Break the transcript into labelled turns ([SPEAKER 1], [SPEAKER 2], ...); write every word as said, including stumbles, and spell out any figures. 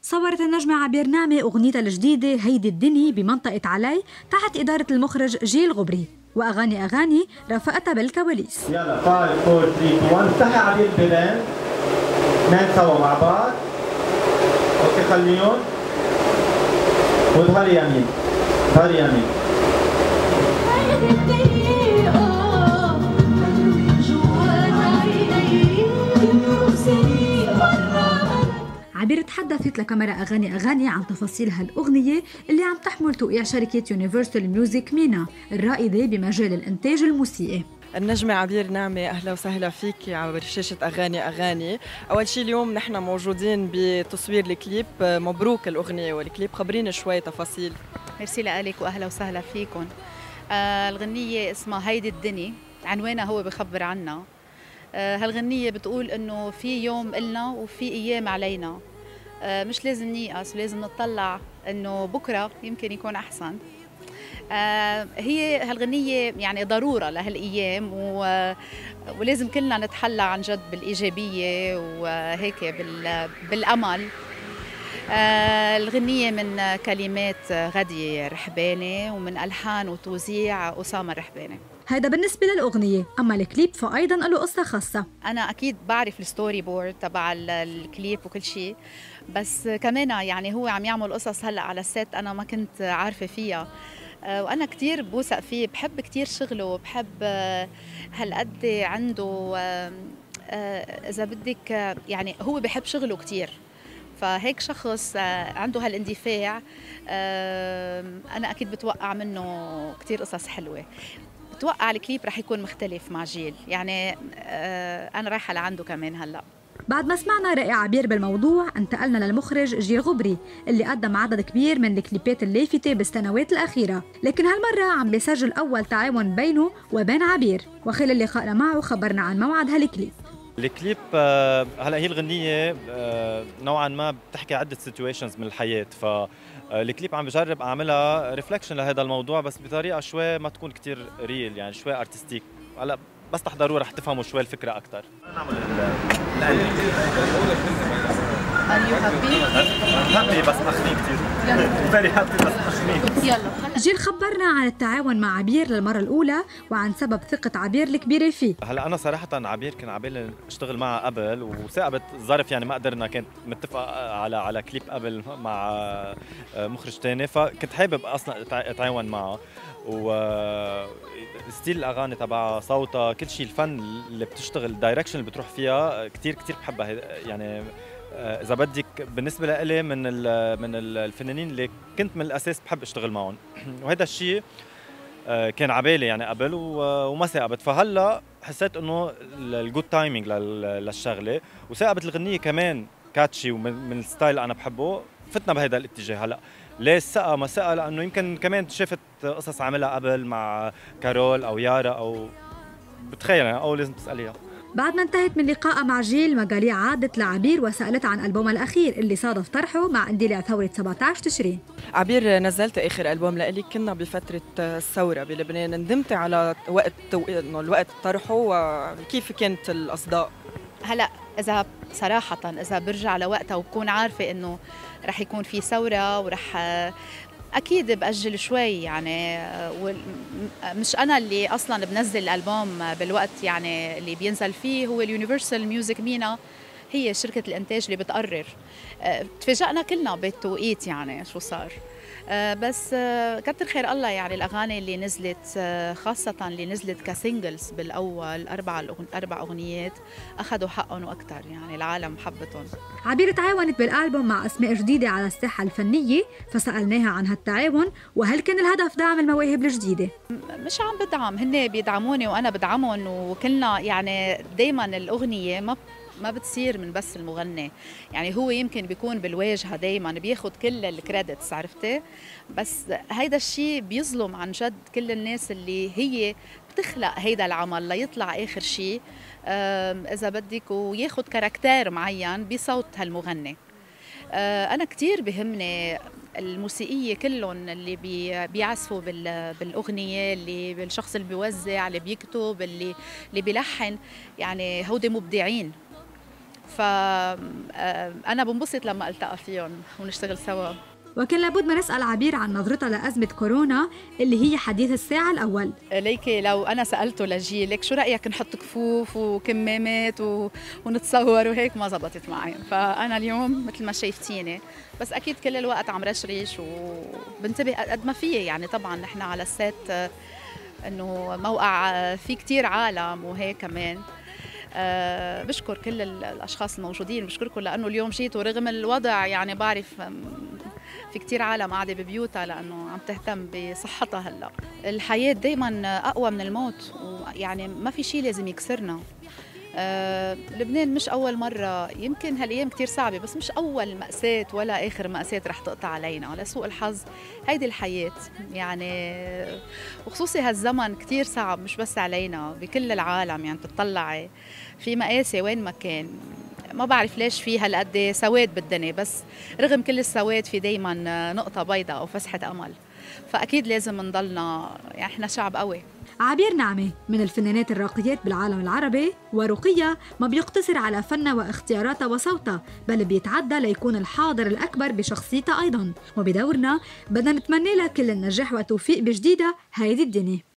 [SPEAKER 1] صورت النجمة عبير نعمة أغنيتها الجديدة هيدي الدني بمنطقة علي تحت إدارة المخرج جيل غبري، وأغاني أغاني رافقتها بالكواليس.
[SPEAKER 2] يلا خمسة أربعة ثلاثة اثنين واحد افتحي عبير البيبان اثنين سوا مع بعض. اوكي خليهم وظهري يمين ظهري يمين.
[SPEAKER 1] عبير تحدثت لكاميرا أغاني أغاني عن تفاصيل هالأغنية اللي عم تحمل توقيع شركة يونيفرسال ميوزك مينا الرائدة بمجال الإنتاج الموسيقي.
[SPEAKER 3] النجمة عبير نعمة، أهلا وسهلا فيك على شاشة أغاني أغاني. أول شيء اليوم نحن موجودين بتصوير الكليب، مبروك الأغنية والكليب، خبرينا شوي تفاصيل.
[SPEAKER 4] ميرسي لك وأهلا وسهلا فيكم. آه الغنية اسمها هيدي الدني، عنوانها هو بخبر عنا. آه هالغنية بتقول إنه في يوم إلنا وفي أيام علينا، آه مش لازم نيأس ولازم نطلع إنه بكرة يمكن يكون أحسن. آه هي هالغنية يعني ضرورة لهالأيام و... ولازم كلنا نتحلى عن جد بالإيجابية وهيك بال... بالأمل. آه الغنية من كلمات غدية رحباني ومن ألحان وتوزيع أسامة الرحباني.
[SPEAKER 1] هذا بالنسبة للأغنية، أما الكليب فأيضاً له قصة خاصة.
[SPEAKER 4] أنا أكيد بعرف الستوري بورد تبع الكليب وكل شيء، بس كمان يعني هو عم يعمل قصص هلأ على السيت أنا ما كنت عارفة فيها، وأنا كتير بوثق فيه، بحب كتير شغله، بحب هالقد عنده إذا بدك يعني هو بحب شغله كتير، فهيك شخص عنده هالاندفاع أنا أكيد بتوقع منه كتير قصص حلوة. بتوقع الكليب رح يكون مختلف مع جيل، يعني أنا رايحة لعنده كمان هلأ.
[SPEAKER 1] بعد ما سمعنا رأي عبير بالموضوع انتقلنا للمخرج جيل غبري اللي قدم عدد كبير من الكليبات اللافتة بالسنوات الأخيرة، لكن هالمرة عم بيسجل أول تعاون بينه وبين عبير، وخلال لقائنا معه خبرنا عن موعد هالكليب.
[SPEAKER 5] الكليب هلا هي الغنية نوعا ما بتحكي عدة سيتويشنز من الحياة، فالكليب عم بجرب أعملها ريفلكشن لهذا الموضوع بس بطريقة شوي ما تكون كتير ريل، يعني شوي ارتستيك. هلا بس تحضروه رح تفهموا شوي الفكرة أكثر. نعمل هابي بس أخنين كثير. فيري هابي بس أخنين.
[SPEAKER 1] يلا جيل خبرنا عن التعاون مع عبير للمرة الأولى وعن سبب ثقة عبير الكبيرة فيه.
[SPEAKER 5] هلا أنا صراحة عبير كان عبالي أشتغل معها قبل وثاقبت ظرف، يعني ما قدرنا، كنت متفق على على كليب قبل مع مخرج ثاني، فكنت حابب أصلا أتعاون معه. و ستيل الاغاني تبعها، صوتها، كل شيء، الفن اللي بتشتغل، الدايركشن اللي بتروح فيها كثير كثير بحبها. يعني اذا بدك بالنسبه لإلي من من الفنانين اللي كنت من الاساس بحب اشتغل معهم وهذا الشيء كان عبالي يعني قبل وما ثاقبت، فهلا حسيت انه الجود تايمينج للشغله، وثاقبت الغنيه كمان كاتشي ومن الستايل انا بحبه، فتنا بهذا الاتجاه. هلا ليه الثقة ما ثقة؟ لأنه يمكن كمان شفت قصص عملها قبل مع كارول أو يارا أو بتخيل يعني، أو لازم تسأليها.
[SPEAKER 1] بعد ما انتهت من لقائها مع جيل، مجالية عادت لعبير وسألتها عن ألبومها الأخير اللي صادف طرحه مع اندلاع ثورة سبعة عشر تشرين.
[SPEAKER 3] عبير نزلت آخر ألبوم لإلي، كنا بفترة الثورة بلبنان، ندمت على وقت إنه الوقت طرحه وكيف كانت الأصداء.
[SPEAKER 4] هلا إذا صراحة إذا برجع لوقتها وبكون عارفة إنه رح يكون في ثورة ورح أكيد بأجل شوي، يعني مش أنا اللي أصلاً بنزل الألبوم بالوقت يعني اللي بينزل فيه، هو اليونيفرسال ميوزك مينا، هي شركة الإنتاج اللي بتقرر. تفاجأنا كلنا بالتوقيت يعني شو صار، بس كتر خير الله يعني الأغاني اللي نزلت، خاصة اللي نزلت كسينجلز بالأول أربع أربع أغنيات أخذوا حقهم وأكثر، يعني العالم حبتهم.
[SPEAKER 1] عبير تعاونت بالألبوم مع أسماء جديدة على الساحة الفنية، فسألناها عن هالتعاون وهل كان الهدف دعم المواهب الجديدة؟
[SPEAKER 4] مش عم بدعم، هن بيدعموني وأنا بدعمهم، وكلنا يعني دايما الأغنية ما ما بتصير من بس المغني، يعني هو يمكن بيكون بالواجهة دايما بياخد كل الكريدتس، عرفتي؟ بس هيدا الشيء بيظلم عن جد كل الناس اللي هي بتخلق هيدا العمل ليطلع آخر شيء إذا بدك وياخد كاركتير معين بصوت هالمغني. أنا كتير بهمني الموسيقية كلهم اللي بي بيعزفوا بالأغنية، اللي بالشخص اللي بيوزع، اللي بيكتب، اللي اللي بيلحن، يعني هودي مبدعين. فأنا بنبسط لما ألتقى فيهم ونشتغل سوا.
[SPEAKER 1] وكان لابد ما نسأل عبير عن نظرتها لأزمة كورونا اللي هي حديث الساعة الأول.
[SPEAKER 4] ليكي لو أنا سألته لجيلك شو رأيك نحط كفوف وكمامات و... ونتصور وهيك، ما زبطت معي. فأنا اليوم مثل ما شايفتيني، بس أكيد كل الوقت عم رشرش وبنتبه قد ما فيي. يعني طبعا نحن على السات إنه موقع في كتير عالم وهيك كمان. أه بشكر كل الأشخاص الموجودين، بشكركم لأنه اليوم جيتوا رغم الوضع. يعني بعرف في كتير عالم قاعدة ببيوتها لأنه عم تهتم بصحتها. هلأ الحياة دايما أقوى من الموت، ويعني ما في شيء لازم يكسرنا. أه لبنان مش أول مرة، يمكن هالأيام كتير صعبة بس مش أول مأساة ولا آخر مأساة رح تقطع علينا. لسوء الحظ هيدي الحياة يعني، وخصوصي هالزمن كتير صعب مش بس علينا، بكل العالم. يعني تطلعي في مقاسي وين ما كان، ما بعرف ليش في هالقد سواد بالدنيا، بس رغم كل السواد في دايما نقطة بيضاء أو فسحة أمل. فأكيد لازم نضلنا، يعني إحنا شعب قوي.
[SPEAKER 1] عبير نعمة من الفنانات الراقيات بالعالم العربي، ورقية ما بيقتصر على فنها واختياراتها وصوتها، بل بيتعدى ليكون الحاضر الأكبر بشخصيتها أيضاً. وبدورنا بدنا نتمنى لها كل النجاح والتوفيق بجديدة هيدي الدنيا.